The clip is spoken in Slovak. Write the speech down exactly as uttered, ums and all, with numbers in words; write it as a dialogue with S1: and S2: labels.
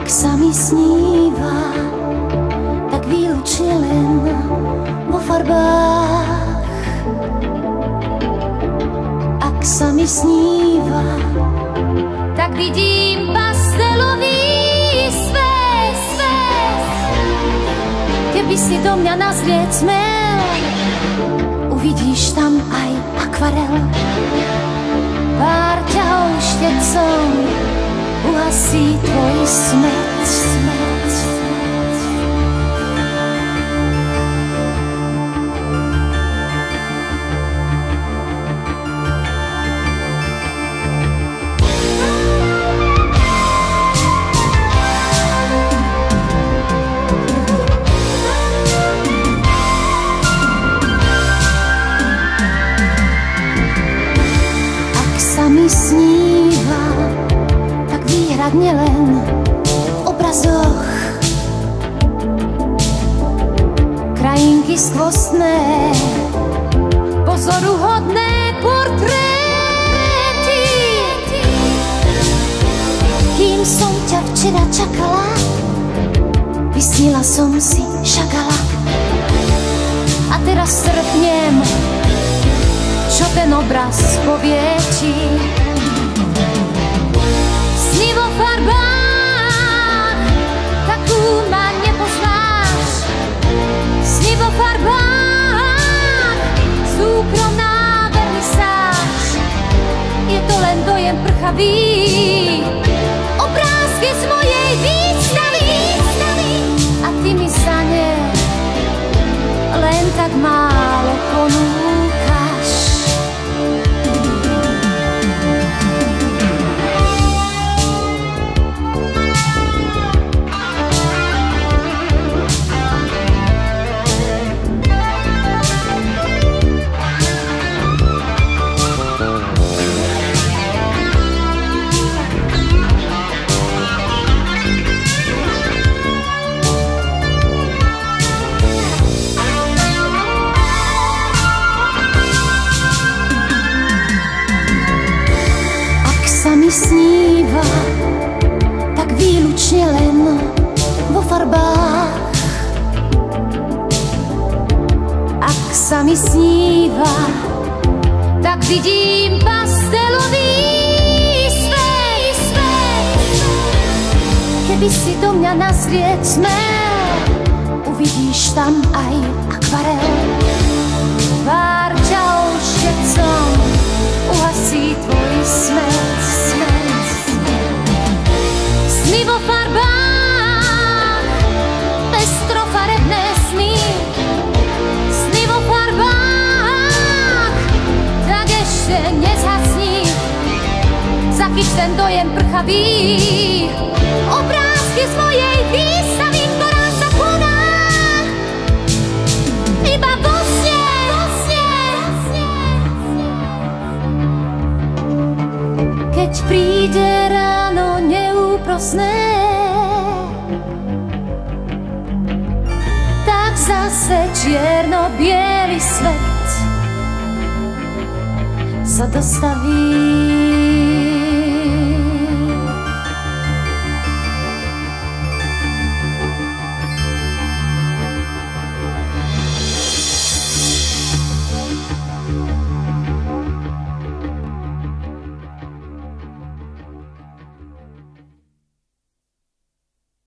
S1: Ak sa mi sníva, tak výlučne len vo farbách. Ak sa mi sníva, tak vidím pastelový svet, svet. Keby si do mňa nazrieť smel, uvidíš tam aj akvarel. Pár ťahou štecom uhasí tvoj smet, smet. Ak sa mi sníva, tak výhradne len v obrazoch. Krajinky skvostné, pozoruhodné portréty. Kým som ťa včera čakala, vysnila som si šakala. A teraz trpnem, čo ten obraz povie ti. Sny vo farbách, takú ma nepoznáš. Sny vo farbách, súkromná vernisáž. Je to len dojem prchavý, obrázky z mojej výstavy. A ty mi za ne len tak málo ponúkaš. Sníva, tak výlučne len vo farbách. Ak sa mi sníva, tak vidím pastelový svet, svet. Keby si do mňa nazrieť smel, uvidíš tam aj akvarel. Pár ťahou štecom uhasí tvoj smet, smet. Sny vo farbách, pestrofarebné sny. Sny vo farbách, tak ešte nezhasni. Zachyť ten dojem prchavý, obrázky z mojej výstavy, ktorá sa koná iba vo sne. Keď príde ráno neúprosné, tak zase čierno-biely svet sa dostaví.